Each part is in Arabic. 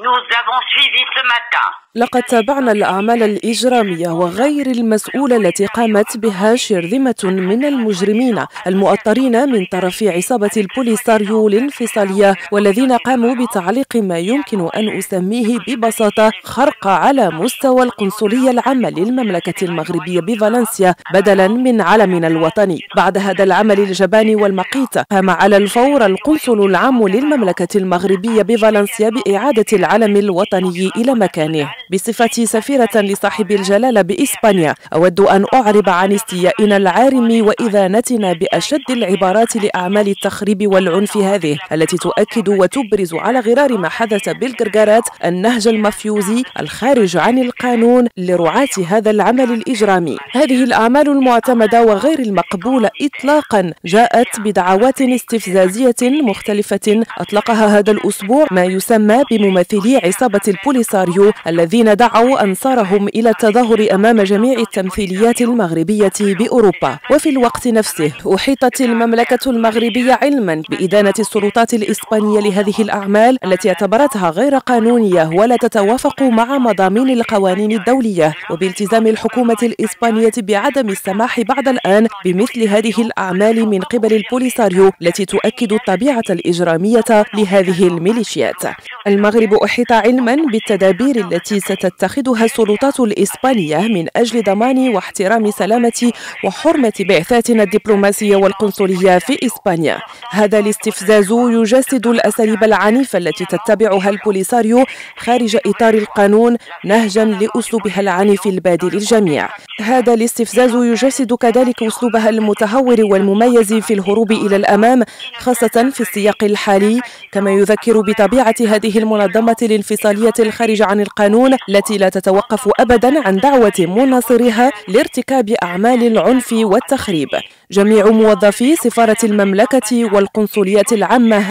لقد تابعنا الأعمال الإجرامية وغير المسؤولة التي قامت بها شرذمة من المجرمين المؤطرين من طرف عصابة البوليساريو الانفصالية، والذين قاموا بتعليق ما يمكن أن أسميه ببساطة خرق على مستوى القنصلية العامة للمملكة المغربية بفالنسيا بدلا من علمنا الوطني. بعد هذا العمل الجبان والمقيت، قام على الفور القنصل العام للمملكة المغربية بفالنسيا بإعادة العلم الوطني إلى مكانه. بصفتي سفيرة لصاحب الجلالة بإسبانيا، أود أن أعرب عن استيائنا العارم وإذانتنا بأشد العبارات لأعمال التخريب والعنف هذه، التي تؤكد وتبرز على غرار ما حدث بالقرقرات النهج المفيوزي الخارج عن القانون لرعاة هذا العمل الإجرامي. هذه الأعمال المعتمدة وغير المقبولة إطلاقا جاءت بدعوات استفزازية مختلفة أطلقها هذا الأسبوع ما يسمى بممثلي عصابة البوليساريو، الذين دعوا أنصارهم إلى التظاهر أمام جميع التمثيليات المغربية بأوروبا. وفي الوقت نفسه أحيطت المملكة المغربية علما بإدانة السلطات الإسبانية لهذه الأعمال التي اعتبرتها غير قانونية ولا تتوافق مع مضامين القوانين الدولية، وبالتزام الحكومة الإسبانية بعدم السماح بعد الآن بمثل هذه الأعمال من قبل البوليساريو التي تؤكد الطبيعة الإجرامية لهذه الميليشيات. المغرب أحيط علما بالتدابير التي ستتخذها السلطات الإسبانية من أجل ضمان واحترام سلامة وحرمة بعثاتنا الدبلوماسية والقنصلية في إسبانيا. هذا الاستفزاز يجسد الأساليب العنيفة التي تتبعها البوليساريو خارج إطار القانون نهجا لأسلوبها العنيف البادي للجميع. هذا الاستفزاز يجسد كذلك أسلوبها المتهور والمميز في الهروب إلى الأمام، خاصة في السياق الحالي، كما يذكر بطبيعة هذه المنظمة الانفصالية الخارجة عن القانون التي لا تتوقف أبدا عن دعوة مناصريها لارتكاب أعمال العنف والتخريب. جميع موظفي سفارة المملكة والقنصليات العامة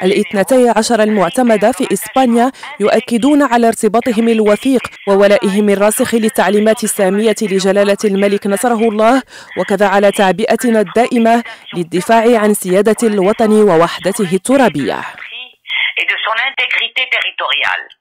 12 المعتمدة في إسبانيا يؤكدون على ارتباطهم الوثيق وولائهم الراسخ للتعليمات السامية لجلالة الملك نصره الله، وكذا على تعبئتنا الدائمة للدفاع عن سيادة الوطن ووحدته الترابية.